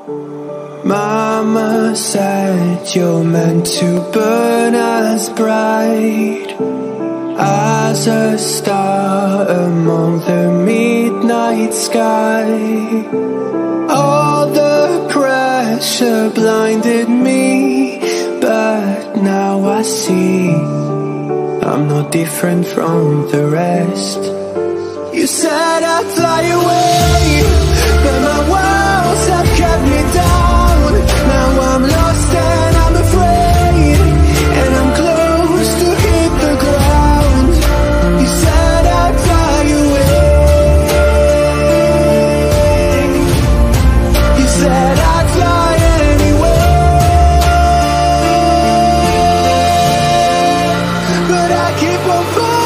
Mama said you're meant to burn as bright as a star among the midnight sky. All the pressure blinded me, but now I see I'm not different from the rest. You said I'd fly away, but my walls have kept me down. Now I'm lost and I'm afraid, and I'm close to hit the ground. You said I'd fly away. You said I'd fly anyway, but I keep on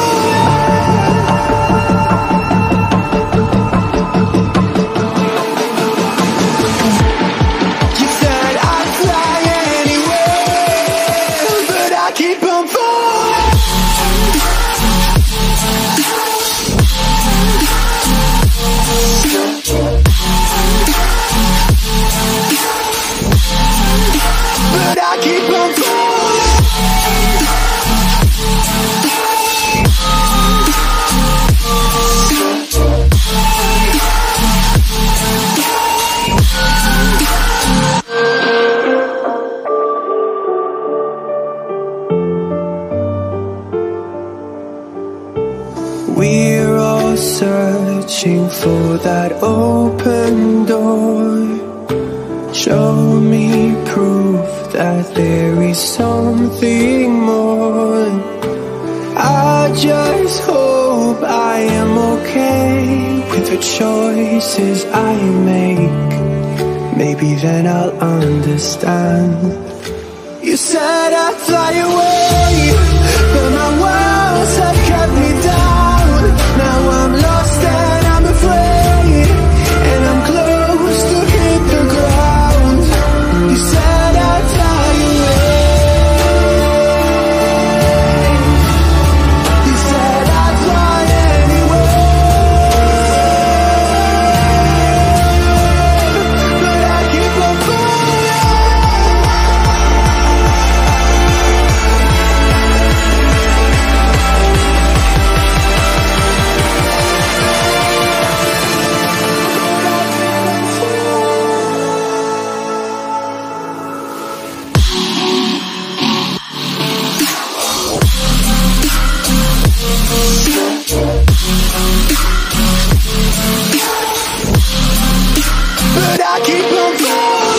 We're all searching for that open door. Show me proof that there is something more. I just hope I am okay with the choices I make. Maybe then I'll understand. You said I'd fly away, but my walls have kept me down. Now I'm lost and I'm afraid, and I'm close to hit the ground. You said I'd fly away. You said I'd fly anyway, but I keep on but I keep on falling.